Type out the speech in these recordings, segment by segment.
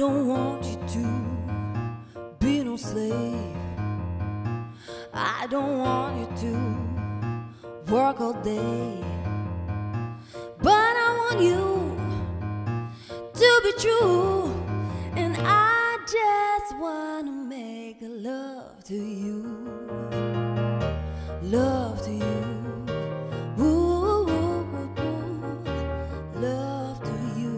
don't want you to be no slave. I don't want you to work all day, but I want you to be true, and I just wanna make love to you, love to you. Ooh, ooh, ooh, ooh, love to you.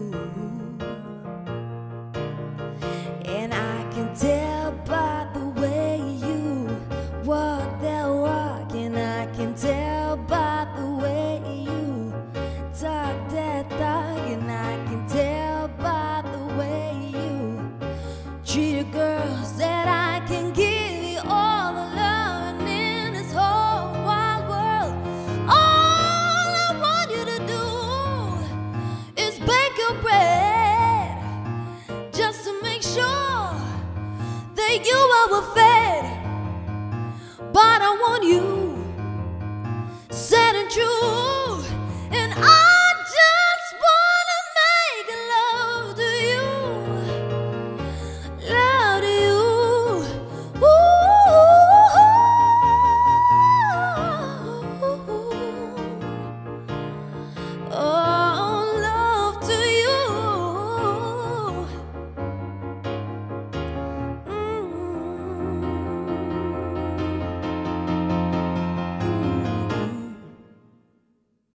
And I can tell by the way you walk that walk, and I can tell by the way you talk that talk, and I can tell by the way you treat the girls that I can give you all the love in this whole wide world. All I want you to do is bake your bread, just to make sure that you are fed. But I want you sad and true.